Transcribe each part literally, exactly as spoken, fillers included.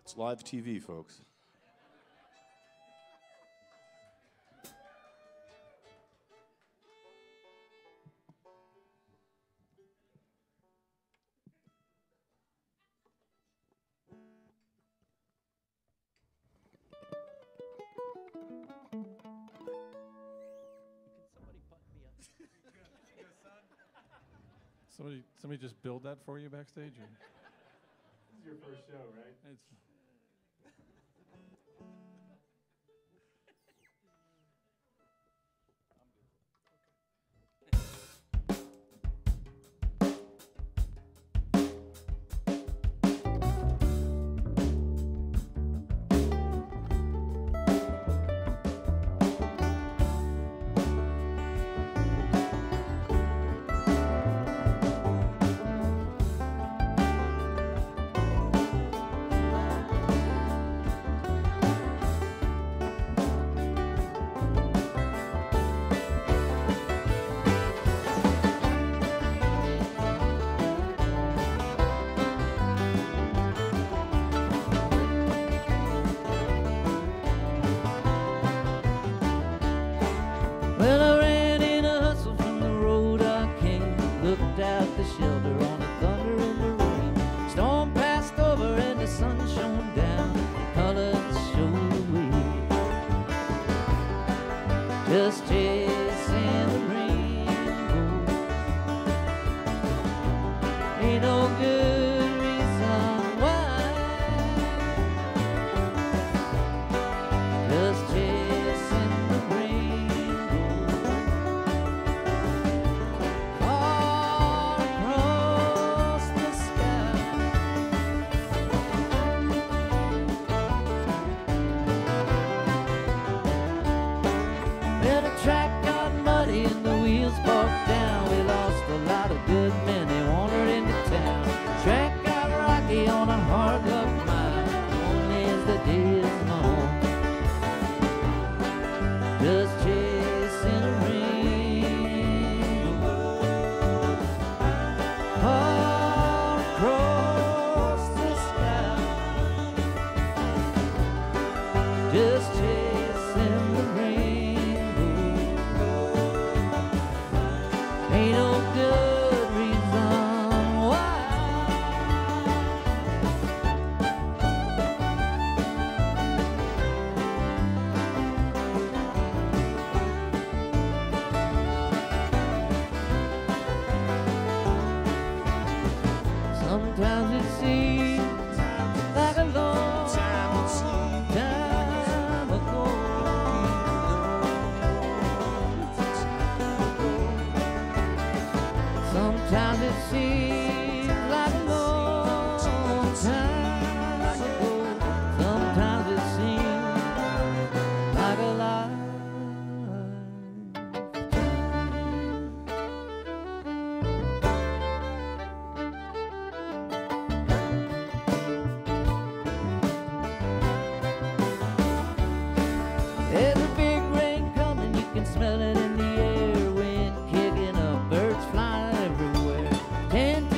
It's live T V, folks. Somebody, somebody just build that for you backstage? Or? This is your first show, right? It's Well, I ran in a hustle from the road I came. Looked out the shelter on the thunder and the rain. Storm passed over and the sun shone down. Colors showed the way. Just chasing the rainbow. Ain't no good reason why. Just chasing the rainbow. Far across the sky. Well, the track got muddy and the wheels broke down. We lost a lot of good men, they wandered into town. Track got rocky on a hard luck mile. Only as the days long. Just chasing a rainbow. Far across the sky. Just chasing the rainbow. Ain't no good reason why. Sometimes it seems like a long time ago. Sometimes it seems like a long time ago. Sometimes it seems like a lifetime. There's a big rain coming, you can smell it in the air. Wind kicking up, birds flying everywhere. Ten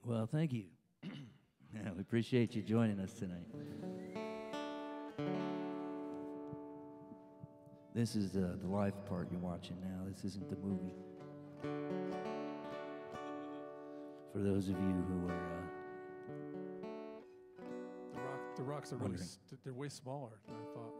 Well, thank you. Yeah, we appreciate you joining us tonight. This is uh, the live part you're watching now. This isn't the movie. For those of you who are uh, The, rock, the rocks are really, Wondering. st- they're way smaller than I thought.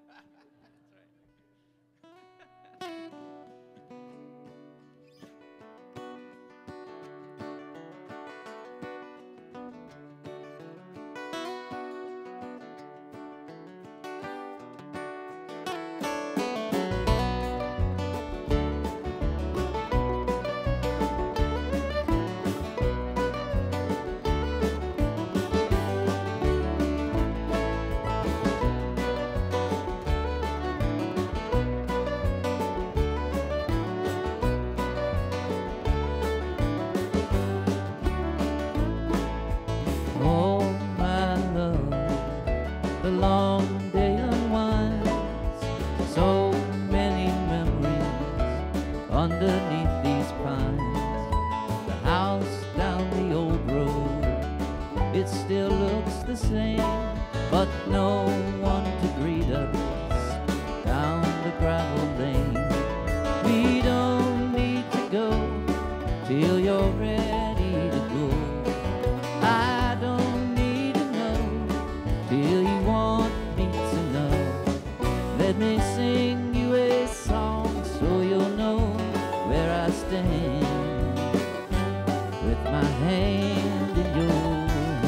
oh, my love, the long day unwinds. So many memories underneath these pines. The house down the old road, it still looks the same, but no one to greet us down the gravel lane. We don't need to go till you're ready to go. I don't need to know till you want me to know. Let me sing you a song so you'll know where I stand, with my hand in your hand.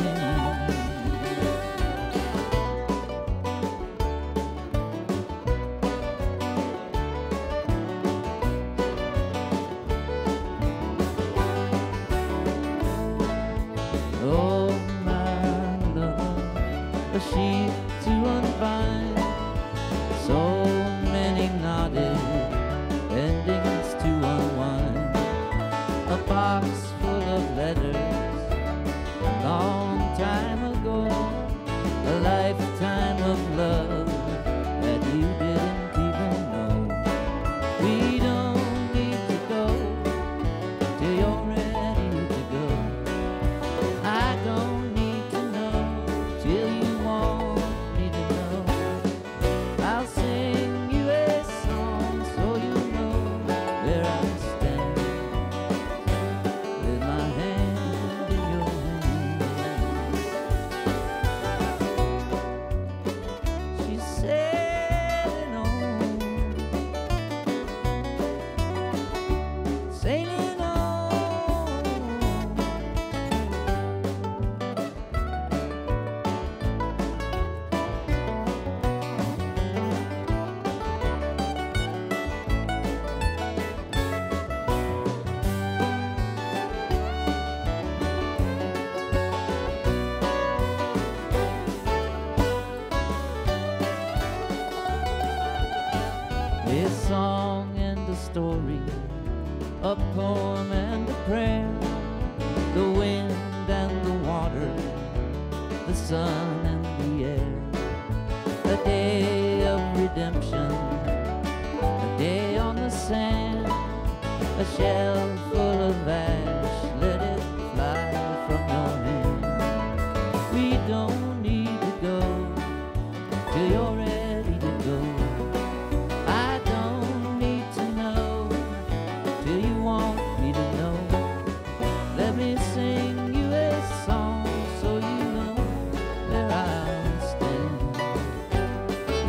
Oh, my love, a sheep to unbind. So many knotted endings to unwind. A box full of letters, a long time ago. A lifetime of love that you didn't even know. We don't need to go till you're ready to go. I don't need to know till you want me to know. I'll sing you a song so you know where I stand, with my hand in your hand. She's sailing on, sailing on. A song and a story, a poem and a prayer. The wind and the water, the sun and the air. A day of redemption, a day on the sand. A shell full of ash, let it fly from your hand. We don't need to go till you're ready to go. I don't need to know till you want me to know. Let me sing you a song so you know where I stand,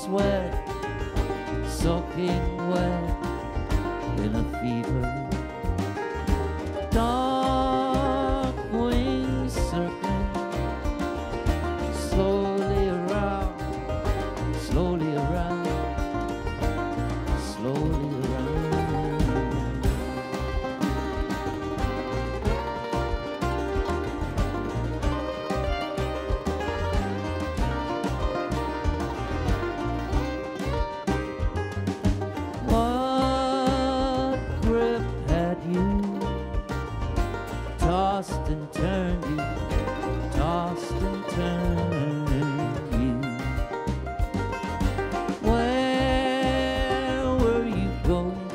sweat, soaking wet in a fever. Dark wings circling slowly around, slowly around, slowly around. What grip had you? Tossed and turned you, tossed and turned you. Where were you going?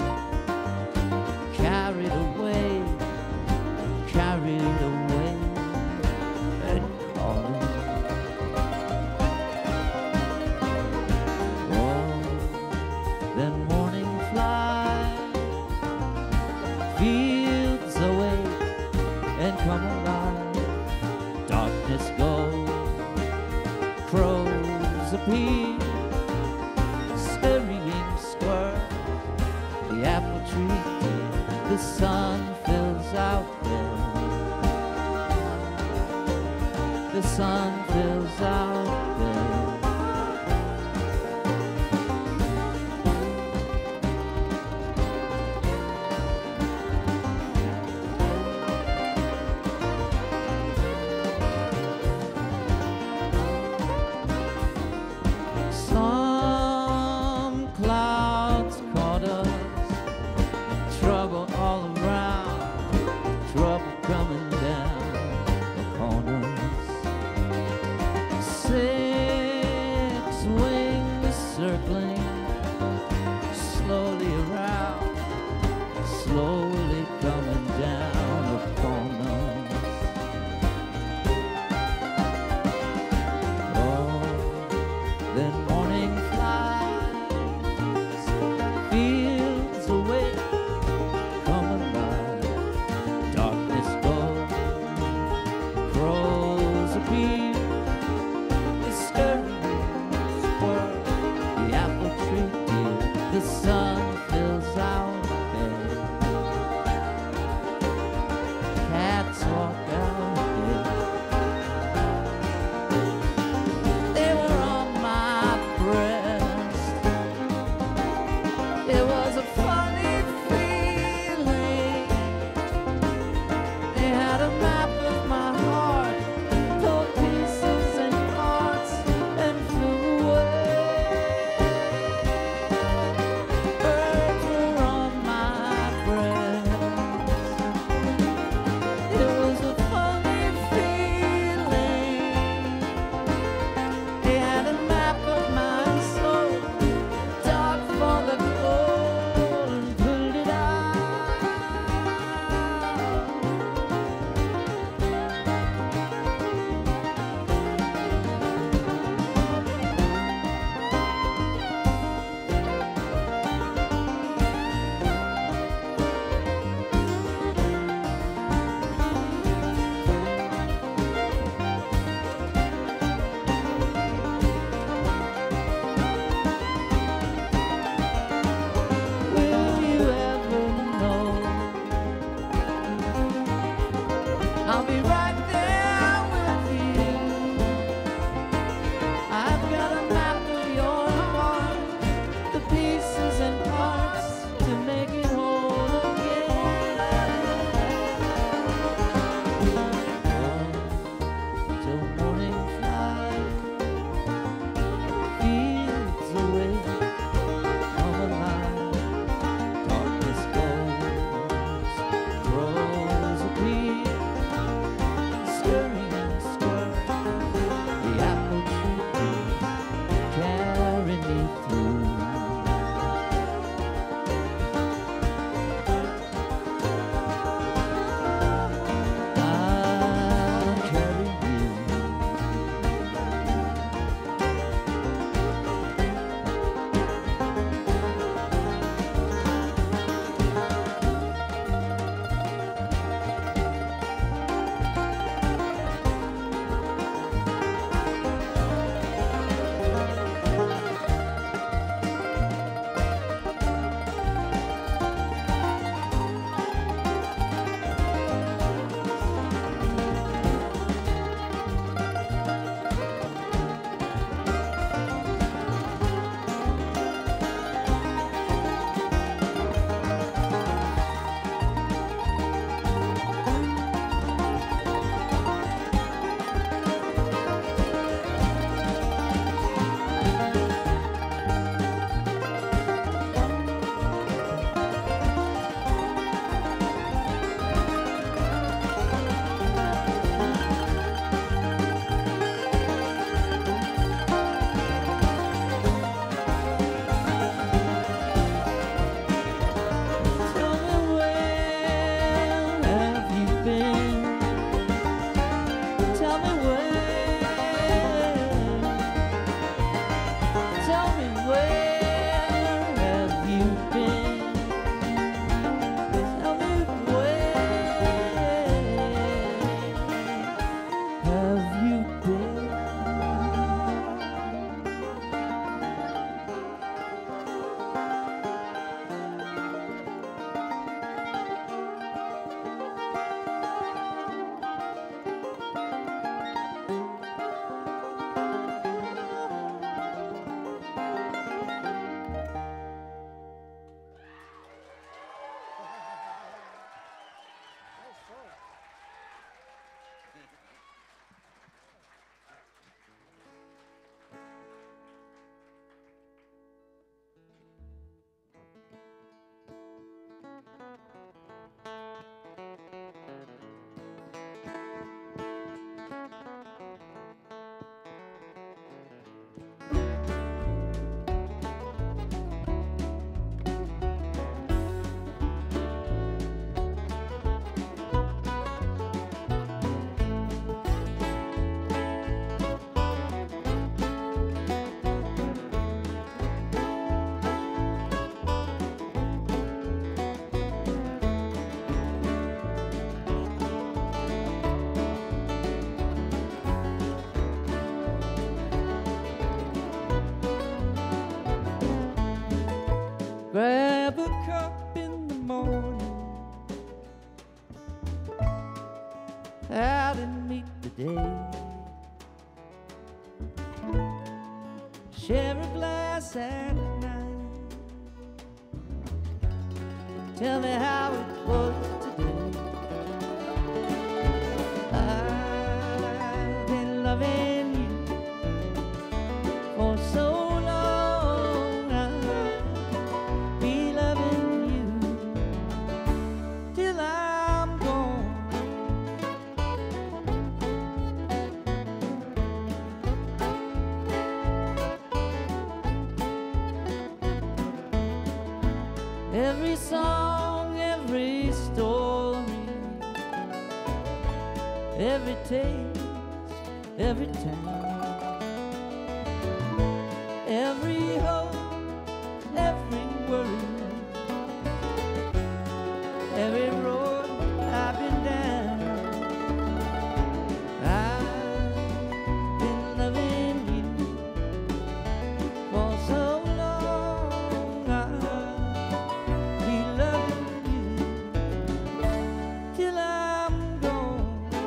Carried away, carried away, and calling. Oh, then morning flies, fields awake and come alive. Darkness goes, crows appear, scurrying squirrel, the apple tree dear. The sun fills out there, the sun fills out there. Some clouds caught us, trouble all around, trouble coming down upon us. today. Share a glass at night. Tell me how it was today. I've been loving you for so long. I'll be loving you till I'm gone. Every song, every story, every taste, every time, every hope, every worry, every road I've been down. I've been loving you for so long. I'll be loving you till I'm gone.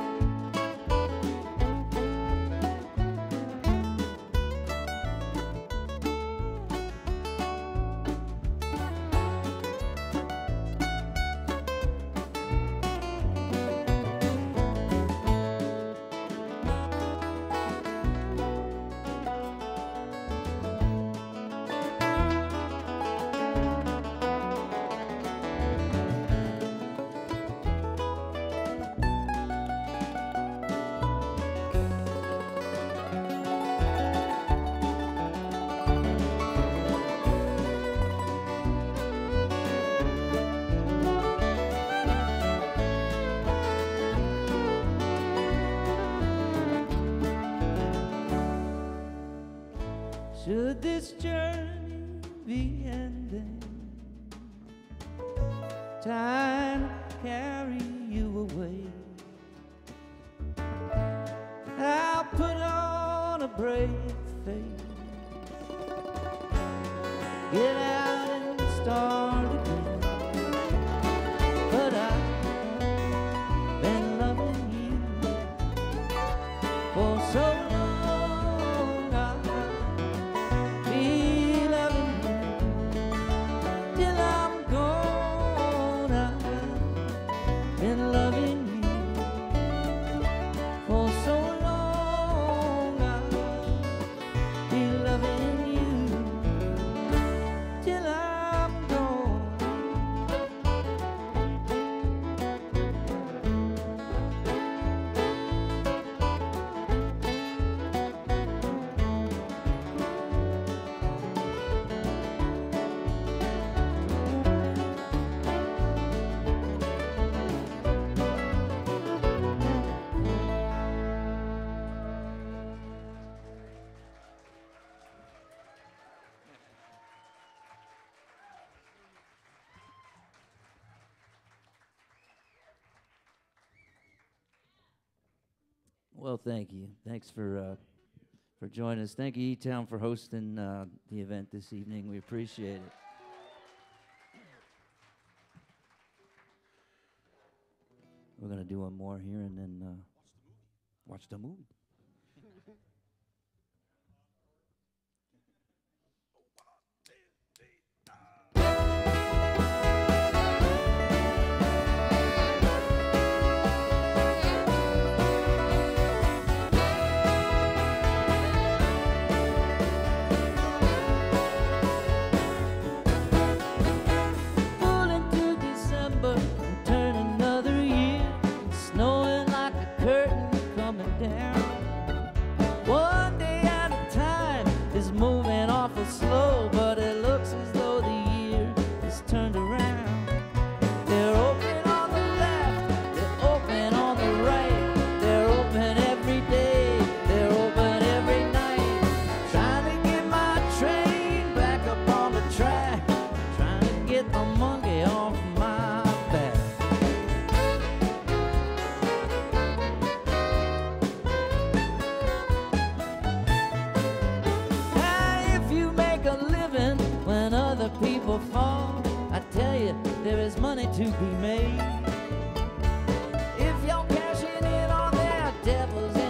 Should this journey be ending, time carry you away, I'll put on a brave face, get out and start again. But I've been loving you for so long. I'll be loving you till I'm gone. I've been loving you for so long. I'll be loving you till I'm gone. Well, thank you. Thanks for uh, for joining us. Thank you, eTown, for hosting uh, the event this evening. We appreciate it. We're gonna do one more here and then uh, watch the movie. Pull into December and turn another year, snowing like a curtain coming down. One day at a time is moving awful slow, but it looks as though the year is turned around. They're open on the left, they're open on the right, they're open every day, they're open every night. Trying to get my train back up on the track, trying to get the monkey off my back. Now, if you make a living when other people fall, I tell you, there is money to be made. If you're cashing in on their devils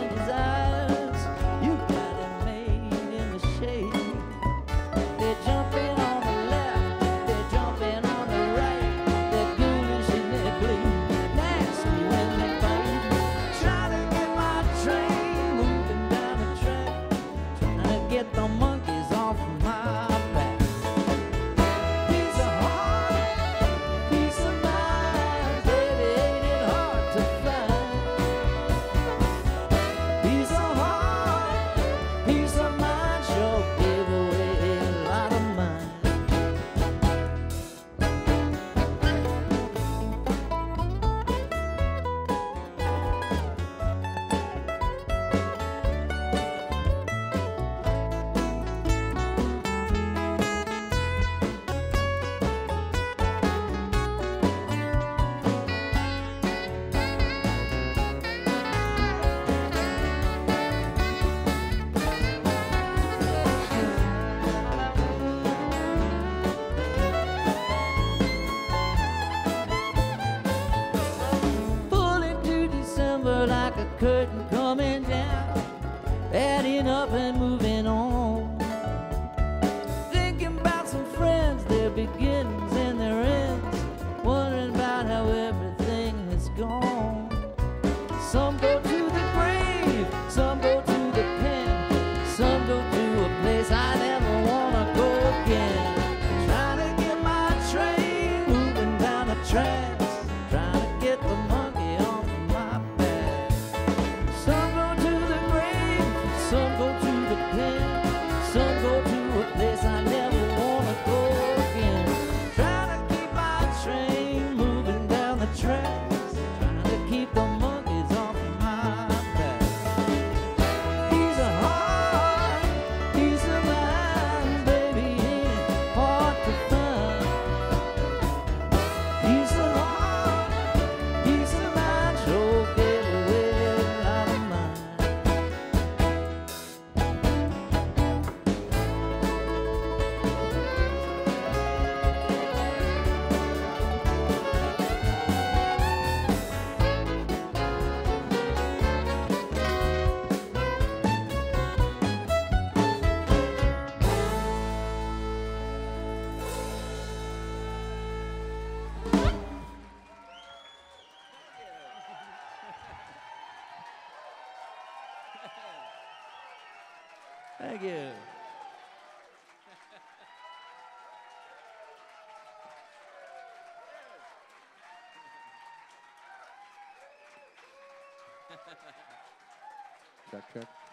packing up and moving on. Thinking about some friends, their beginnings and their ends, wondering about how everything has gone. Some go to the grave, some go to the pen, some go to a place I never wanna go again. Trying to get my train moving down the tracks, trying to get the monkey off of my back. Some go to the grave, some go to the pen, some go to a place I never wanna go again. Trying to keep my train moving down the tracks, trying to keep the monkeys off of my back. He's a heart, he's a mind, baby, ain't it hard to find? He's a heart, he's a mind, sure gave away a lot of mine. Thank you. Check, check.